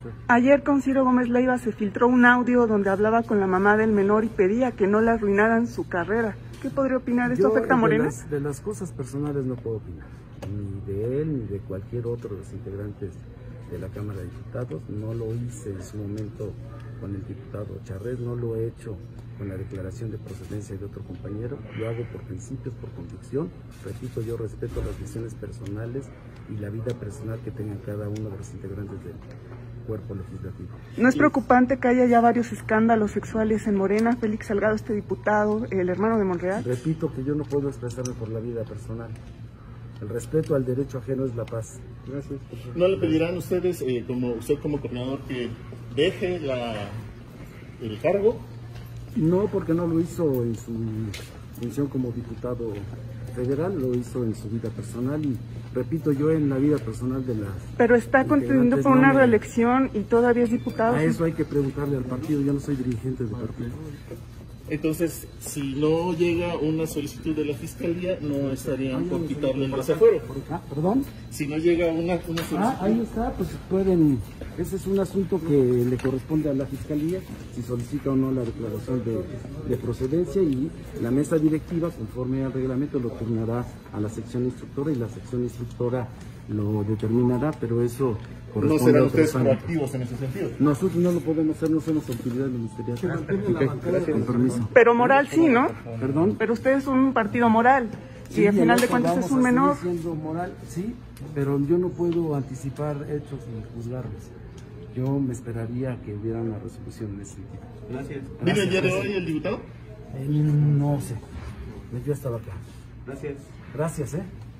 Ayer con Ciro Gómez Leiva se filtró un audio donde hablaba con la mamá del menor y pedía que no le arruinaran su carrera. ¿Qué podría opinar? ¿Esto afecta a Morena? De las cosas personales no puedo opinar, ni de él ni de cualquier otro de los integrantes de la Cámara de Diputados. No lo hice en su momento con el diputado Charret, no lo he hecho con la declaración de procedencia de otro compañero. Lo hago por principios, por convicción. Repito, yo respeto las decisiones personales y la vida personal que tengan cada uno de los integrantes del cuerpo legislativo. ¿No es preocupante que haya ya varios escándalos sexuales en Morena? Félix Salgado, este diputado, el hermano de Monreal. Repito que yo no puedo expresarme por la vida personal. El respeto al derecho ajeno es la paz. Gracias. ¿No le pedirán ustedes, usted como coordinador, que deje el cargo? No, porque no lo hizo en su función como diputado federal, lo hizo en su vida personal y repito, yo en la vida personal de las... Pero está contendiendo por una reelección y todavía es diputado. A eso hay que preguntarle al partido, yo no soy dirigente del partido. Entonces, si no llega una solicitud de la Fiscalía, no estarían por quitarle el desafuero. ¿Perdón? Si no llega una solicitud... ahí está, pues pueden... Ese es un asunto que le corresponde a la Fiscalía, si solicita o no la declaración de procedencia, y la mesa directiva, conforme al reglamento, lo turnará a la sección instructora y la sección instructora lo determinará, pero eso corresponde. ¿No serán ustedes proactivos en ese sentido? Nosotros no lo podemos hacer, no somos autoridad ministerial. Con permiso. Pero moral sí, ¿no? ¿Perdón? Pero ustedes son un partido moral. Sí, y al final de cuentas es un menor. Siendo moral, sí, pero yo no puedo anticipar hechos ni juzgarlos. Yo me esperaría que hubiera una resolución en ese sentido. Gracias. ¿Vino el día de hoy el diputado? No sé. Yo estaba acá. Gracias. Gracias,